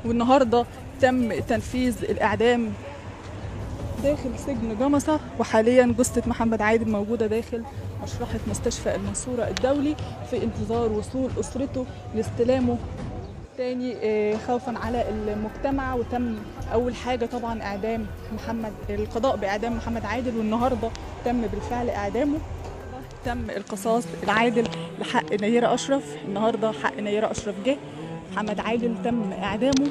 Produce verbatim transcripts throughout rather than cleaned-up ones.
والنهارده تم تنفيذ الإعدام داخل سجن جمصة، وحاليا جثة محمد عادل موجودة داخل مشرحة مستشفى المنصورة الدولي في انتظار وصول أسرته لاستلامه تاني خوفا على المجتمع. وتم أول حاجة طبعا إعدام محمد، القضاء بإعدام محمد عادل، والنهارده تم بالفعل إعدامه. تم القصاص العادل لحق نيرة أشرف، النهارده حق نيرة أشرف جه. محمد عادل تم إعدامه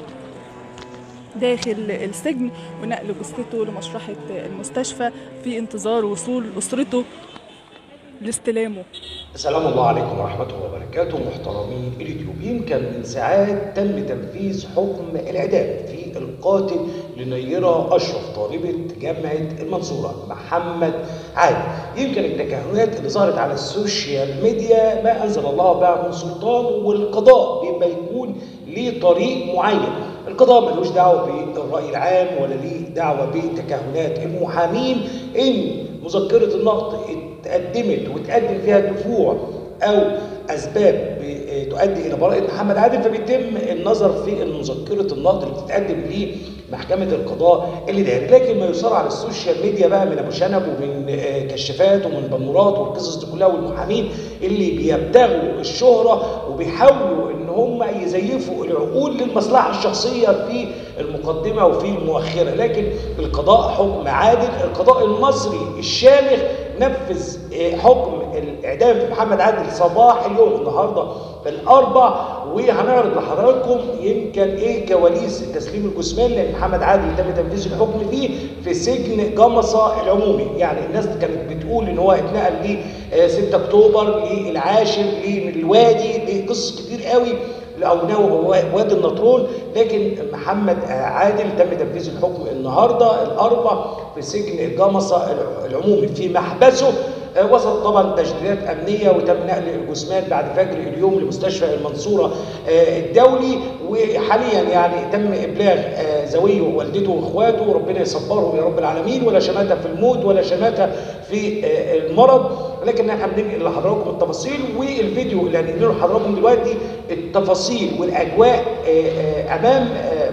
داخل السجن ونقل جثته لمشرحة المستشفى في انتظار وصول أسرته لاستلامه. السلام الله عليكم ورحمة الله وبركاته محترمين اليوتيوب. يمكن من ساعات تم تنفيذ حكم الإعدام في القاتل لنيرة أشرف طالبة جامعة المنصورة محمد عادل. يمكن التكهنات اللي ظهرت على السوشيال ميديا ما أنزل الله بها من سلطان، والقضاء بما يكون ليه طريق معين. القضاء ملوش دعوة بالرأي العام ولا ليه دعوة بتكهنات المحامين. إن مذكرة النقد اتقدمت وتقدم فيها دفوع أو أسباب تؤدي إلى براءة محمد عادل، فبيتم النظر في مذكرة النقد اللي بتتقدم لمحكمة القضاء الإداري. لكن ما يصار على السوشيال ميديا بقى من أبو شنب ومن كشافات ومن بنورات والقصص دي كلها، والمحامين اللي بيبتغوا الشهرة وبيحاولوا إن هم يزيفوا العقول للمصلحة الشخصية في المقدمة وفي المؤخرة. لكن القضاء حكم عادل، القضاء المصري الشامخ نفذ حكم الإعدام في محمد عادل صباح اليوم النهارده الأربع، وهنعرض لحضراتكم يمكن إيه كواليس تسليم الجثمان، لأن محمد عادل تم تنفيذ الحكم فيه في سجن جمصة العمومي. يعني الناس كانت بتقول إن هو اتنقل ل ستة أكتوبر، للعاشر، للوادي، لقصص كتير قوي أو وادي النطرون. لكن محمد عادل تم تنفيذ الحكم النهارده الأربع في سجن جمصة العمومي في محبسه، وسط طبعا تجديدات امنيه، وتم نقل الجثمان بعد فجر اليوم لمستشفى المنصوره الدولي. وحاليا يعني تم ابلاغ زويه ووالدته واخواته، وربنا يصبرهم يا رب العالمين، ولا شماته في الموت ولا شماته في المرض. لكن احنا بننقل لحضراتكم التفاصيل، والفيديو اللي هننقله لحضراتكم دلوقتي التفاصيل والاجواء امام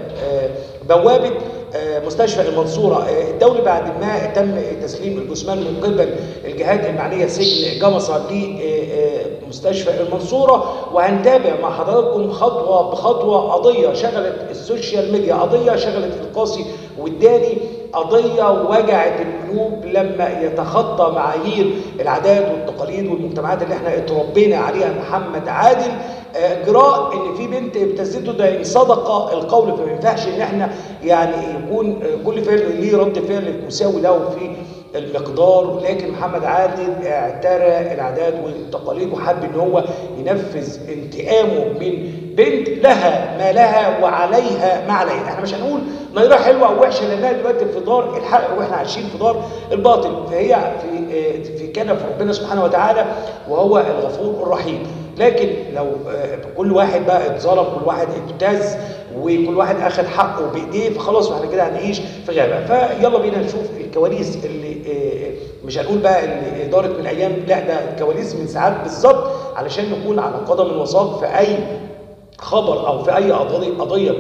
بوابه مستشفى المنصورة الدولي بعد ما تم تسليم الجثمان من قبل الجهات المعنية سجن جمصة لمستشفى المنصورة. وهنتابع مع حضراتكم خطوة بخطوة قضية شغلت السوشيال ميديا، قضية شغلت القاصي والداني، قضية وجعت القلوب لما يتخطى معايير العادات والتقاليد والمجتمعات اللي احنا اتربينا عليها محمد عادل. اجراء ان في بنت ابتزته، ده صدق القول، فما ينفعش ان احنا يعني يكون كل فعل ليه رد فعل مساوي له في المقدار. لكن محمد عادل اعترى العادات والتقاليد وحب ان هو ينفذ انتقامه من بنت لها ما لها وعليها ما عليها. احنا مش هنقول نيرة حلوه او وحشه، لانها دلوقتي في دار الحق واحنا عايشين في دار الباطل، فهي في في كنف ربنا سبحانه وتعالى وهو الغفور الرحيم. لكن لو كل واحد بقى اتظلم، كل واحد ابتز، وكل واحد اخذ حقه بايديه، فخلاص احنا كده هنعيش في غابه. فيلا بينا نشوف الكواليس اللي مش هنقول بقى اللي دارت من ايام، لا ده الكواليس من ساعات بالظبط، علشان نكون على قدم وساق في اي خبر او في اي قضيه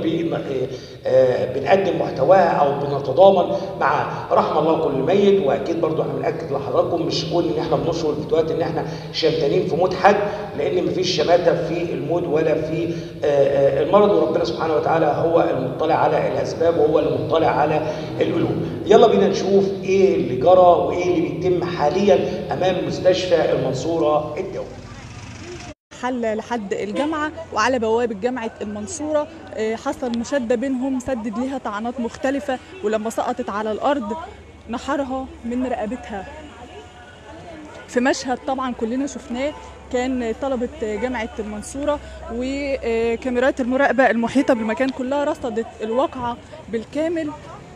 بنقدم محتواها او بنتضامن مع رحم الله كل ميت. واكيد برضو احنا بناكد لحضراتكم مش كون ان احنا بنشر الفيديوهات ان احنا شمتانين في موت حد، لان مفيش شماته في الموت ولا في المرض، وربنا سبحانه وتعالى هو المطلع على الاسباب وهو المطلع على القلوب. يلا بينا نشوف ايه اللي جرى وايه اللي بيتم حاليا امام مستشفى المنصوره الدولي. حل لحد الجامعة وعلى بوابة جامعة المنصورة حصل مشادة بينهم، سدد ليها طعنات مختلفة، ولما سقطت على الأرض نحرها من رقبتها. في مشهد طبعا كلنا شفناه، كان طلبة جامعة المنصورة وكاميرات المراقبة المحيطة بالمكان كلها رصدت الواقعة بالكامل،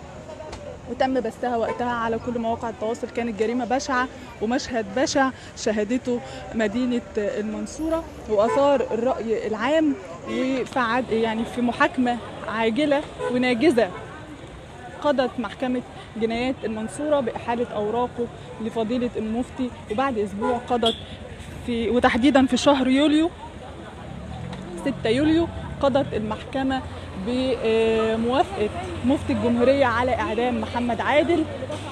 وتم بثها وقتها على كل مواقع التواصل. كانت جريمة بشعة ومشهد بشع شهدته مدينة المنصورة، وأثار الرأي العام، وفي يعني في محاكمة عاجلة وناجزة قضت محكمة جنايات المنصورة بإحالة أوراقه لفضيلة المفتي، وبعد أسبوع قضت في وتحديدا في شهر يوليو ستة يوليو قضت المحكمة بموافقة مفتي الجمهورية على إعدام محمد عادل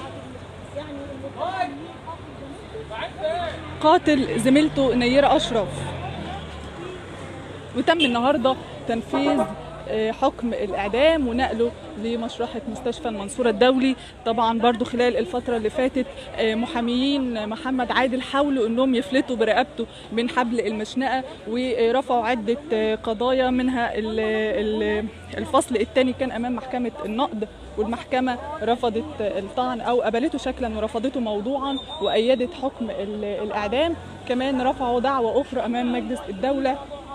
قاتل زميلته نيرة أشرف. وتم النهارده تنفيذ حكم الإعدام ونقله لمشرحة مستشفى المنصورة الدولي. طبعا برضو خلال الفترة اللي فاتت محاميين محمد عادل حاولوا انهم يفلتوا برقبته من حبل المشنقة ورفعوا عدة قضايا، منها الفصل الثاني كان امام محكمة النقض والمحكمة رفضت الطعن او قبلته شكلا ورفضته موضوعا وايدت حكم الإعدام. كمان رفعوا دعوة اخرى امام مجلس الدولة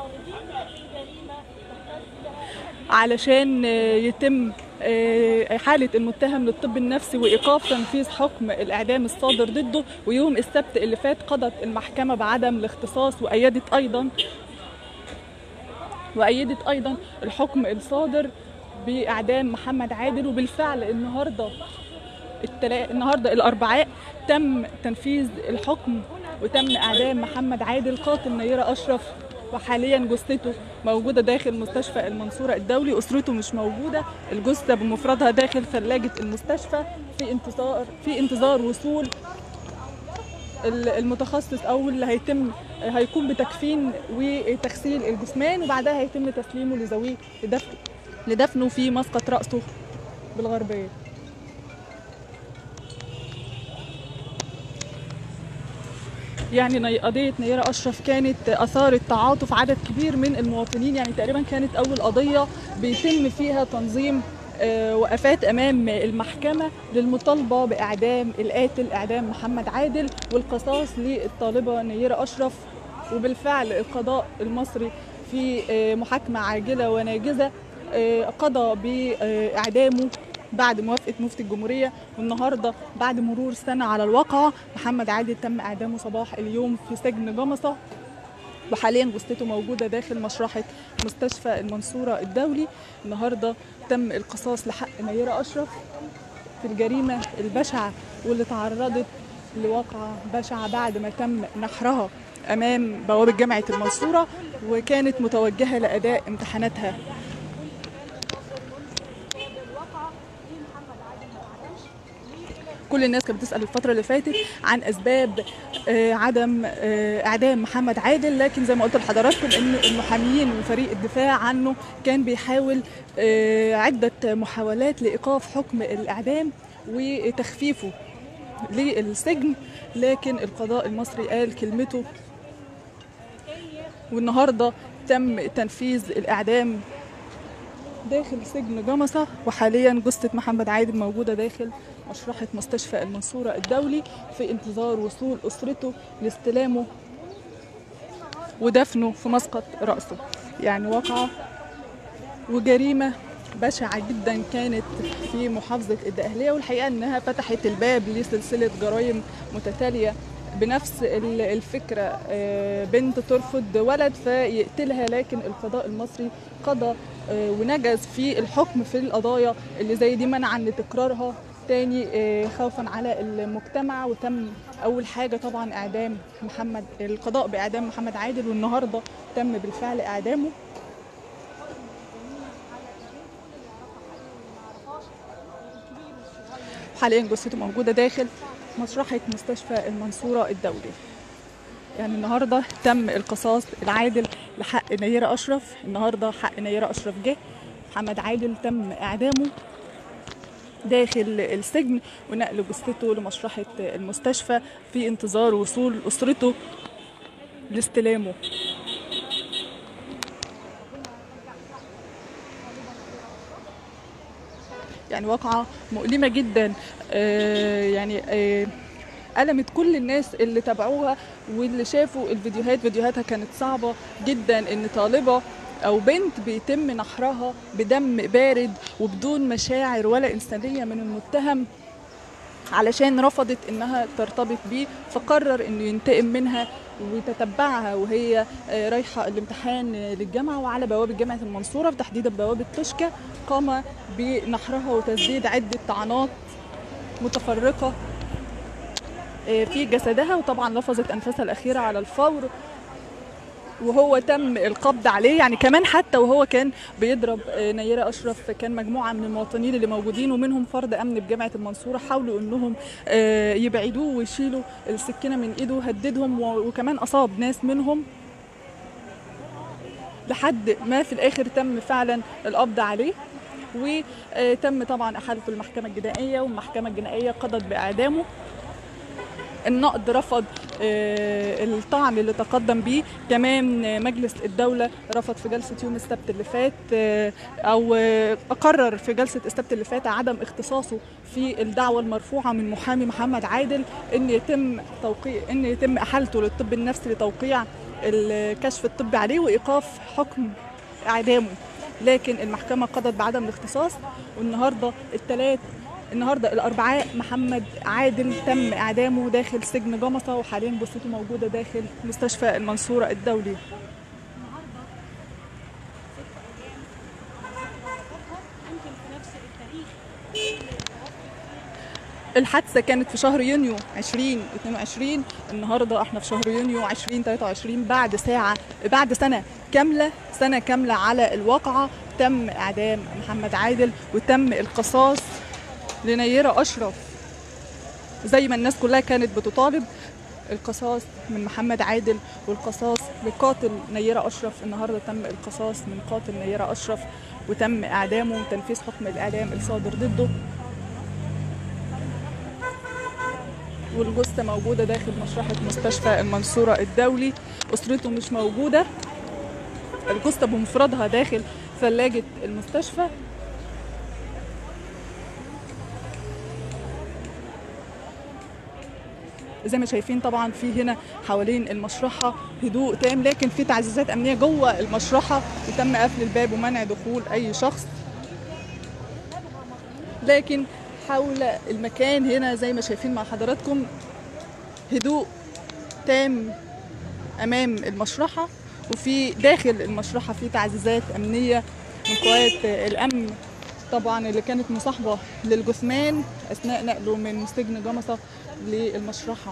علشان يتم حالة المتهم للطب النفسي وإيقاف تنفيذ حكم الإعدام الصادر ضده. ويوم السبت اللي فات قضت المحكمة بعدم الاختصاص وأيدت أيضا وأيدت أيضا الحكم الصادر بإعدام محمد عادل. وبالفعل النهارده التلا... النهارده الأربعاء تم تنفيذ الحكم وتم إعدام محمد عادل قاتل نيرة أشرف، وحاليا جثته موجوده داخل مستشفى المنصوره الدولي. اسرته مش موجوده، الجثه بمفردها داخل ثلاجه المستشفى في انتظار في انتظار وصول المتخصص او اللي هيتم هيقوم بتكفين وتغسيل الجثمان، وبعدها هيتم تسليمه لذويه لدفن لدفنه في مسقط راسه بالغربيه. يعني قضية نيرة أشرف كانت أثارت تعاطف عدد كبير من المواطنين، يعني تقريبا كانت أول قضية بيتم فيها تنظيم وقفات أمام المحكمة للمطالبة بإعدام القاتل إعدام محمد عادل والقصاص للطالبة نيرة أشرف. وبالفعل القضاء المصري في محاكمة عاجلة وناجزة قضى بإعدامه بعد موافقة مفتي الجمهورية. والنهارده بعد مرور سنة على الواقعة محمد عادل تم إعدامه صباح اليوم في سجن جمصة، وحاليا جثته موجودة داخل مشرحة مستشفى المنصورة الدولي. النهارده تم القصاص لحق نيرة أشرف في الجريمة البشعة واللي تعرضت لواقعة بشعة بعد ما تم نحرها أمام بوابة جامعة المنصورة وكانت متوجهة لأداء امتحاناتها. كل الناس كانت بتسأل الفترة اللي فاتت عن أسباب عدم إعدام محمد عادل، لكن زي ما قلت لحضراتكم إن المحاميين وفريق الدفاع عنه كان بيحاول عدة محاولات لإيقاف حكم الإعدام وتخفيفه للسجن، لكن القضاء المصري قال كلمته. والنهارده تم تنفيذ الإعدام داخل سجن جمصة، وحاليا جثة محمد عادل موجودة داخل مشرحة مستشفى المنصورة الدولي في انتظار وصول أسرته لاستلامه ودفنه في مسقط رأسه. يعني واقعة وجريمة بشعة جدا كانت في محافظة الدقهلية، والحقيقة أنها فتحت الباب لسلسلة جرائم متتالية بنفس الفكرة. بنت ترفض ولد فيقتلها، لكن القضاء المصري قضى ونجز في الحكم في القضايا اللي زي دي منعا لتكرارها تاني خوفا على المجتمع. وتم أول حاجة طبعا إعدام محمد القضاء بإعدام محمد عادل، والنهاردة تم بالفعل إعدامه. حاليا جثته موجودة داخل مشرحة مستشفى المنصورة الدولي. يعني النهارده تم القصاص العادل لحق نيرة أشرف، النهارده حق نيرة أشرف جه. محمد عادل تم إعدامه داخل السجن ونقل جثته لمشرحة المستشفى في انتظار وصول أسرته لاستلامه. يعني واقعة مؤلمة جدا، آه يعني آه ألمت كل الناس اللي تابعوها واللي شافوا الفيديوهات. فيديوهاتها كانت صعبة جدا، إن طالبة أو بنت بيتم نحرها بدم بارد وبدون مشاعر ولا إنسانية من المتهم علشان رفضت إنها ترتبط بيه، فقرر إنه ينتقم منها وتتبعها وهي رايحة الامتحان للجامعة. وعلى بوابة جامعة المنصورة تحديدا بوابة توشكا قام بنحرها وتسديد عدة طعنات متفرقة في جسدها، وطبعا لفظت أنفاسها الأخيرة على الفور. وهو تم القبض عليه. يعني كمان حتى وهو كان بيضرب نيرة أشرف كان مجموعة من المواطنين اللي موجودين ومنهم فرد أمن بجامعة المنصورة حاولوا أنهم يبعدوه ويشيلوا السكينة من إيده، هددهم وكمان أصاب ناس منهم، لحد ما في الآخر تم فعلا القبض عليه وتم طبعا احالته المحكمه الجنائيه، والمحكمه الجنائيه قضت باعدامه. النقد رفض الطعن اللي تقدم به، كمان مجلس الدوله رفض في جلسه يوم السبت اللي فات او اقرر في جلسه السبت اللي فات عدم اختصاصه في الدعوه المرفوعه من محامي محمد عادل ان يتم توقيع ان يتم احالته للطب النفسي لتوقيع الكشف الطبي عليه وايقاف حكم اعدامه. لكن المحكمة قضت بعدم الاختصاص، والنهاردة الثلاث النهاردة الأربعاء محمد عادل تم إعدامه داخل سجن جمصة، وحاليا جثته موجودة داخل مستشفى المنصورة الدولي. الحادثة كانت في شهر يونيو ألفين واثنين وعشرين، النهارده احنا في شهر يونيو ألفين وثلاثة وعشرين، بعد ساعة بعد سنة كاملة سنة كاملة على الواقعة تم إعدام محمد عادل وتم القصاص لنيرة أشرف زي ما الناس كلها كانت بتطالب. القصاص من محمد عادل والقصاص لقاتل نيرة أشرف. النهارده تم القصاص من قاتل نيرة أشرف وتم إعدامه وتنفيذ حكم الإعدام الصادر ضده، والجثة موجودة داخل مشرحة مستشفى المنصورة الدولي. أسرته مش موجودة، الجثة بمفردها داخل ثلاجة المستشفى. زي ما شايفين طبعا في هنا حوالين المشرحة هدوء تام، لكن في تعزيزات أمنية جوه المشرحة وتم قفل الباب ومنع دخول أي شخص. لكن حول المكان هنا زي ما شايفين مع حضراتكم هدوء تام امام المشرحه، وفي داخل المشرحه في تعزيزات امنيه من قوات الامن طبعا اللي كانت مصاحبه للجثمان اثناء نقله من سجن جمصه للمشرحه.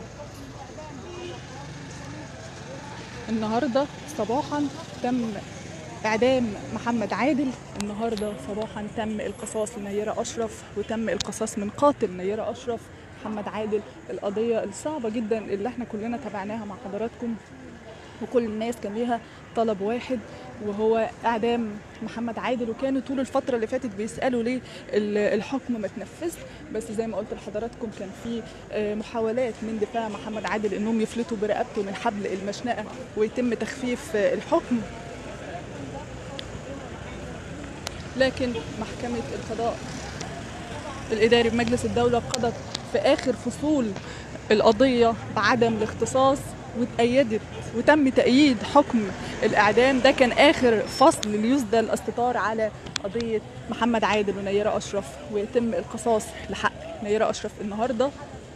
النهارده صباحا تم إعدام محمد عادل، النهارده صباحا تم القصاص لنيرة أشرف وتم القصاص من قاتل نيرة أشرف محمد عادل. القضية الصعبة جدا اللي احنا كلنا تابعناها مع حضراتكم، وكل الناس كان ليها طلب واحد وهو إعدام محمد عادل، وكانوا طول الفترة اللي فاتت بيسألوا ليه الحكم ما تنفذ. بس زي ما قلت لحضراتكم كان في محاولات من دفاع محمد عادل انهم يفلتوا برقبته من حبل المشنقة ويتم تخفيف الحكم، لكن محكمة القضاء الإداري بمجلس الدولة قضت في آخر فصول القضية بعدم الاختصاص وتأيدت وتم تأييد حكم الإعدام. ده كان آخر فصل ليسدل الاستطار على قضية محمد عادل ونيرة أشرف ويتم القصاص لحق نيرة أشرف النهاردة.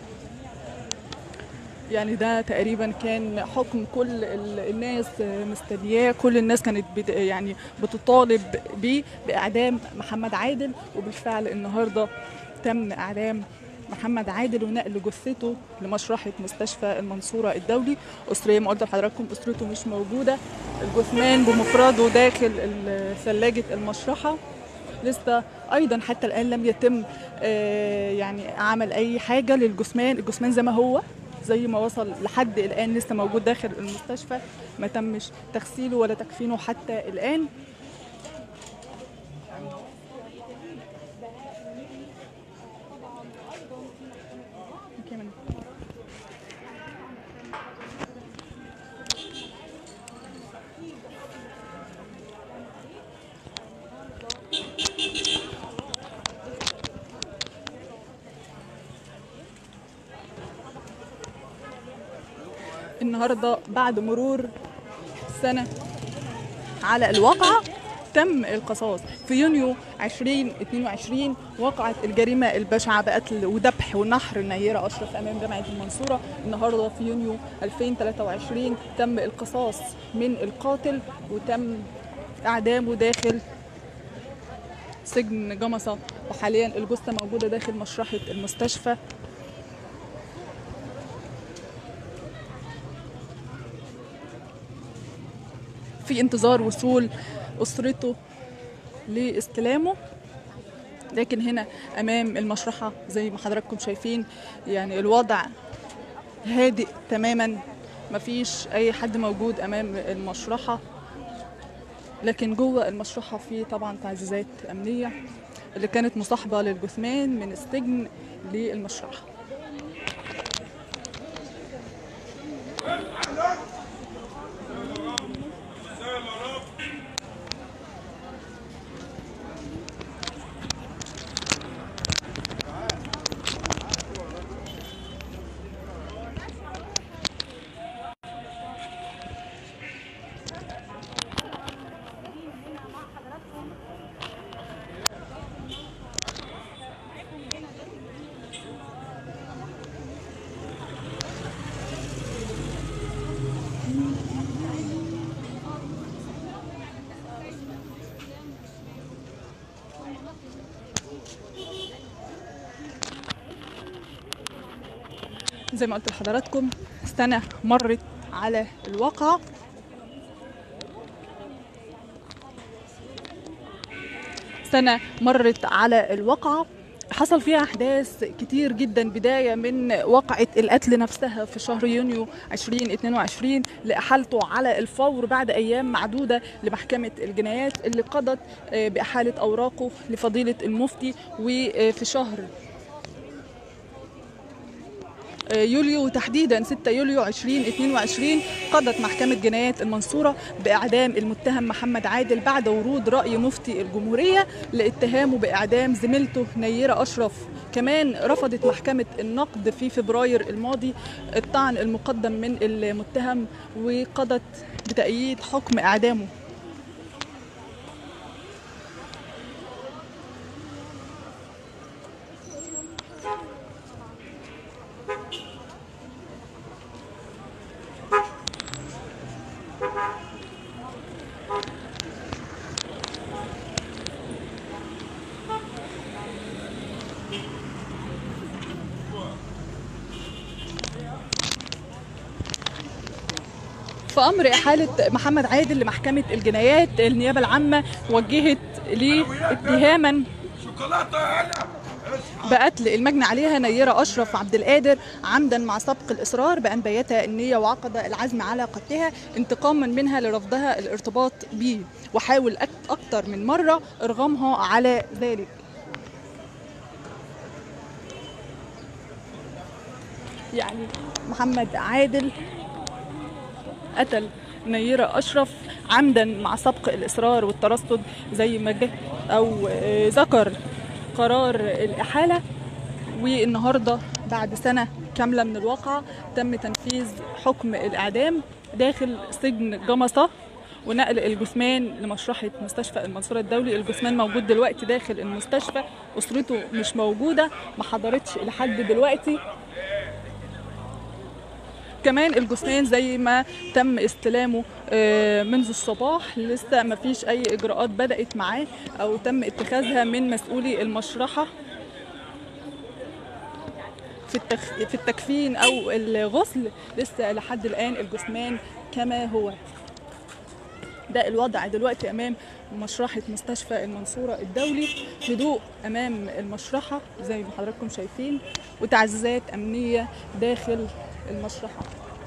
يعني ده تقريبا كان حكم كل الناس مستنياه، كل الناس كانت بت يعني بتطالب بيه بإعدام محمد عادل، وبالفعل النهارده تم إعدام محمد عادل ونقل جثته لمشرحة مستشفى المنصورة الدولي. أسرية ما قلت لحضراتكم أسرته مش موجودة، الجثمان بمفرده داخل ثلاجة المشرحة. لسه أيضا حتى الآن لم يتم يعني عمل أي حاجة للجثمان، الجثمان زي ما هو زي ما وصل لحد الآن لسه موجود داخل المستشفى، ما تمش تغسيله ولا تكفينه حتى الآن. النهارده بعد مرور سنة على الواقعة تم القصاص. في يونيو ألفين واثنين وعشرين وقعت الجريمة البشعة بقتل وذبح ونحر نيرة أشرف أمام جامعة المنصورة. النهارده في يونيو ألفين وثلاثة وعشرين تم القصاص من القاتل وتم إعدامه داخل سجن جمصة، وحاليا الجثة موجودة داخل مشرحة المستشفى. في انتظار وصول أسرته لاستلامه. لكن هنا أمام المشرحة زي ما حضراتكم شايفين يعني الوضع هادئ تماما، مفيش أي حد موجود أمام المشرحة. لكن جوه المشرحة في طبعا تعزيزات أمنية اللي كانت مصاحبة للجثمان من السجن للمشرحة. زي ما قلت لحضراتكم سنة مرت على الواقعة، سنة مرت على الواقعة حصل فيها أحداث كتير جدا، بداية من واقعة القتل نفسها في شهر يونيو ألفين واثنين وعشرين لإحالته على الفور بعد أيام معدودة لمحكمة الجنايات اللي قضت بإحالة أوراقه لفضيلة المفتي. وفي شهر يوليو تحديدا ستة يوليو ألفين واثنين وعشرين قضت محكمة جنايات المنصورة بإعدام المتهم محمد عادل بعد ورود رأي مفتي الجمهورية لاتهامه بإعدام زميلته نيرة أشرف. كمان رفضت محكمة النقد في فبراير الماضي الطعن المقدم من المتهم وقضت بتأييد حكم إعدامه. في أمر إحالة محمد عادل لمحكمة الجنايات، النيابة العامة وجهت ليه اتهاما بقتل المجني عليها نيرة أشرف عبد القادر عمدا مع سبق الإصرار بأن بيتها النية وعقد العزم على قتلها انتقاما منها لرفضها الارتباط به، وحاول أكثر من مرة إرغامها على ذلك. يعني محمد عادل قتل نيرة أشرف عمدا مع سبق الإصرار والترصد زي ما جه أو ذكر قرار الإحالة. والنهاردة بعد سنة كاملة من الواقعة تم تنفيذ حكم الإعدام داخل سجن جمصة ونقل الجثمان لمشرحة مستشفى المنصورة الدولي. الجثمان موجود دلوقتي داخل المستشفى، أسرته مش موجودة، ما حضرتش لحد دلوقتي. كمان الجثمان زي ما تم استلامه منذ الصباح لسه ما فيش اي اجراءات بدأت معاه او تم اتخاذها من مسؤولي المشرحة في التخ... في التكفين او الغسل. لسه لحد الان الجثمان كما هو. ده الوضع دلوقتي امام مشرحة مستشفى المنصورة الدولي، هدوء امام المشرحة زي ما حضراتكم شايفين وتعزيزات امنية داخل المشرحة.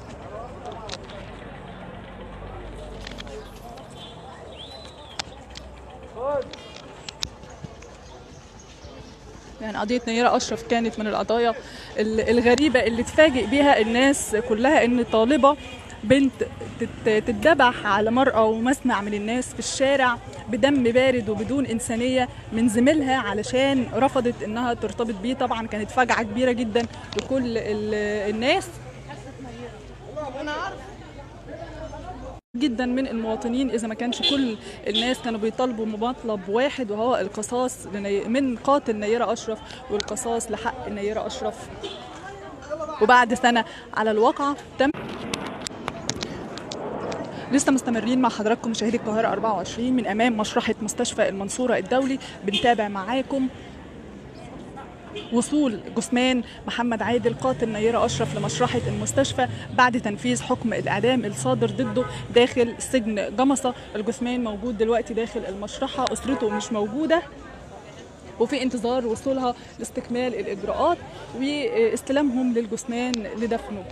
يعني قضية نيرة أشرف كانت من القضايا الغريبة اللي تفاجئ بها الناس كلها، إن طالبة بنت تتذبح على مرأى ومسمع من الناس في الشارع بدم بارد وبدون إنسانية من زميلها علشان رفضت إنها ترتبط بيه. طبعا كانت فجعة كبيرة جدا لكل الناس جدا من المواطنين، إذا ما كانش كل الناس كانوا بيطالبوا بمطلب واحد وهو القصاص من قاتل نيرة أشرف والقصاص لحق نيرة أشرف. وبعد سنة على الواقعة تم لسه مستمرين مع حضراتكم مشاهدي القاهرة أربعة وعشرين من أمام مشرحة مستشفى المنصورة الدولي. بنتابع معاكم وصول جثمان محمد عادل قاتل نيرة أشرف لمشرحة المستشفى بعد تنفيذ حكم الإعدام الصادر ضده داخل سجن جمصة. الجثمان موجود دلوقتي داخل المشرحة، أسرته مش موجودة وفي انتظار وصولها لاستكمال الإجراءات واستلامهم للجثمان لدفنه.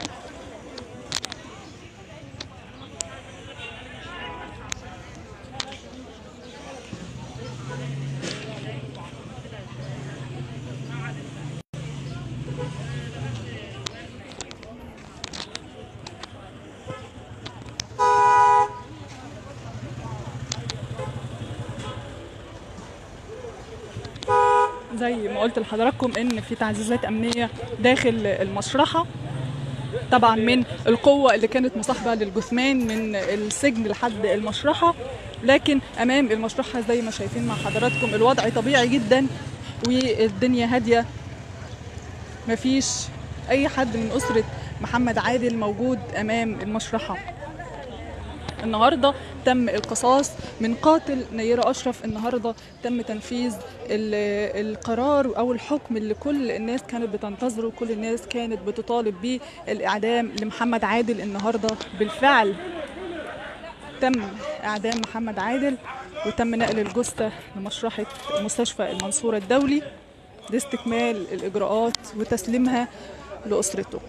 زي ما قلت لحضراتكم ان في تعزيزات امنيه داخل المشرحه، طبعا من القوه اللي كانت مصاحبه للجثمان من السجن لحد المشرحه، لكن امام المشرحه زي ما شايفين مع حضراتكم الوضع طبيعي جدا والدنيا هاديه، مفيش اي حد من اسره محمد عادل موجود امام المشرحه. النهارده تم القصاص من قاتل نيرة أشرف، النهارده تم تنفيذ القرار أو الحكم اللي كل الناس كانت بتنتظره، كل الناس كانت بتطالب بيه، الإعدام لمحمد عادل. النهارده بالفعل تم إعدام محمد عادل وتم نقل الجثة لمشرحة مستشفى المنصورة الدولي لاستكمال الإجراءات وتسليمها لأسرته.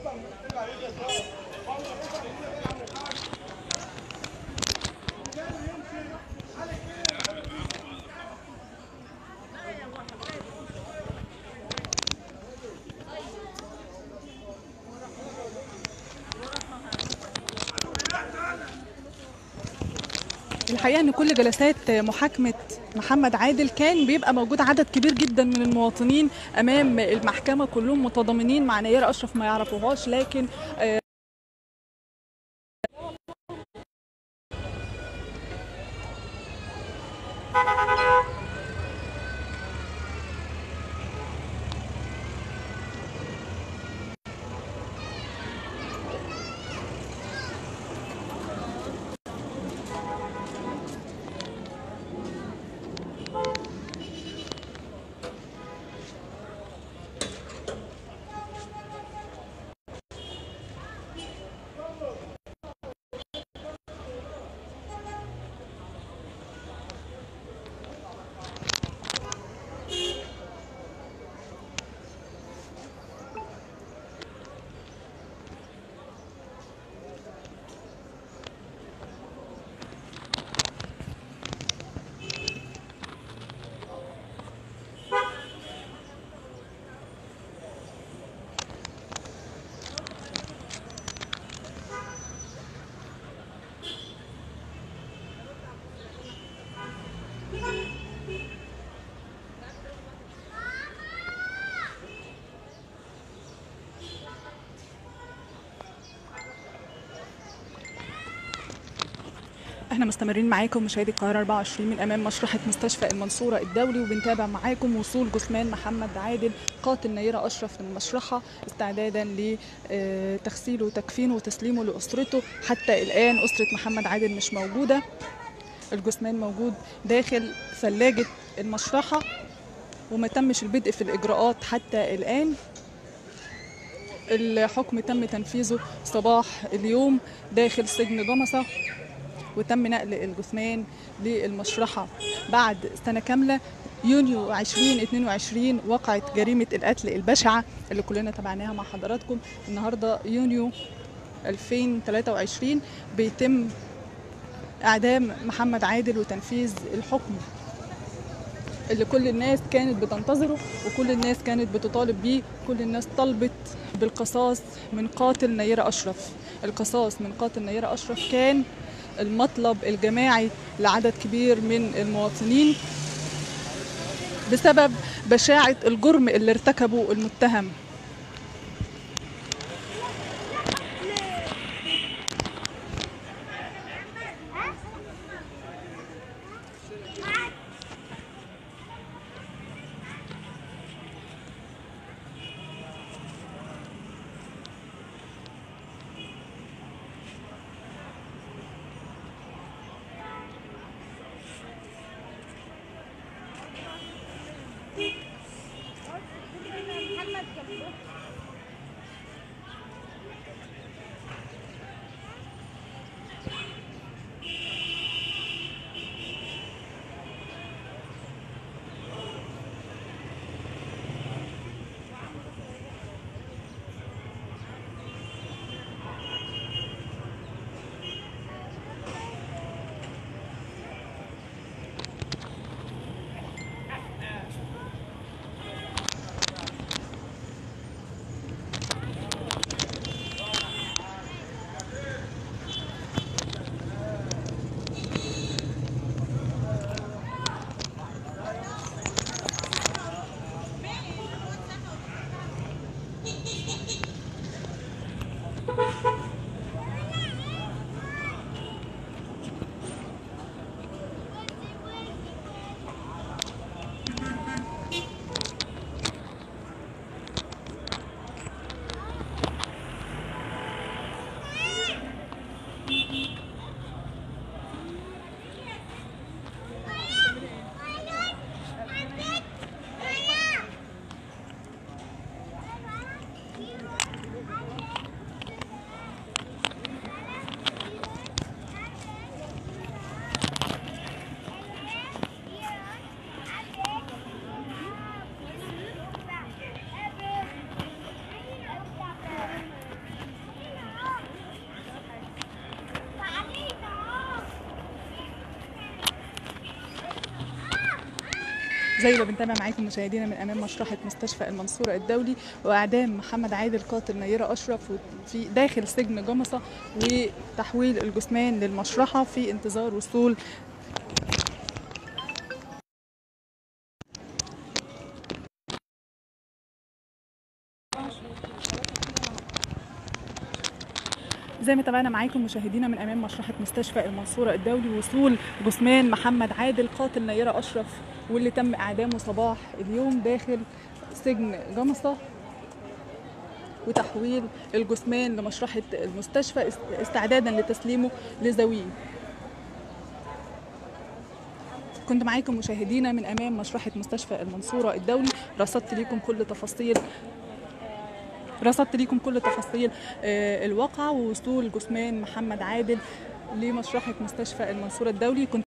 الحقيقة ان كل جلسات محاكمة محمد عادل كان بيبقى موجود عدد كبير جدا من المواطنين امام المحكمة، كلهم متضامنين مع نيرة اشرف ما يعرفوهاش، لكن احنا مستمرين معاكم مشاهدي القاهرة أربعة وعشرين من امام مشرحة مستشفى المنصورة الدولي، وبنتابع معاكم وصول جثمان محمد عادل قاتل نيرة أشرف للمشرحة استعدادا لتغسيله وتكفينه وتسليمه لأسرته. حتى الآن أسرة محمد عادل مش موجودة، الجثمان موجود داخل ثلاجة المشرحة وما تمش البدء في الإجراءات حتى الآن. الحكم تم تنفيذه صباح اليوم داخل سجن جمصة، وتم نقل الجثمان للمشرحة بعد سنة كاملة. يونيو ألفين واثنين وعشرين وقعت جريمة القتل البشعة اللي كلنا تابعناها مع حضراتكم. النهاردة يونيو ألفين وثلاثة وعشرين بيتم إعدام محمد عادل وتنفيذ الحكم اللي كل الناس كانت بتنتظره وكل الناس كانت بتطالب بيه. كل الناس طلبت بالقصاص من قاتل نيرة أشرف. القصاص من قاتل نيرة أشرف كان المطلب الجماعي لعدد كبير من المواطنين بسبب بشاعة الجرم اللي ارتكبه المتهم. زي ما بنتابع معاكم مشاهدينا من امام مشرحه مستشفى المنصوره الدولي، واعدام محمد عادل قاتل نيره اشرف في داخل سجن جمصه، وتحويل الجثمان للمشرحه في انتظار وصول زي ما تابعنا معاكم مشاهدينا من امام مشرحه مستشفى المنصوره الدولي وصول جثمان محمد عادل قاتل نيره اشرف واللي تم اعدامه صباح اليوم داخل سجن جمصه، وتحويل الجثمان لمشرحه المستشفى استعدادا لتسليمه لذويه. كنت معاكم مشاهدينا من امام مشرحه مستشفى المنصوره الدولي، رصدت لكم كل تفاصيل رصدت لكم كل تفاصيل الواقعة ووصول جثمان محمد عادل لمشرحة مستشفى المنصورة الدولي. كنت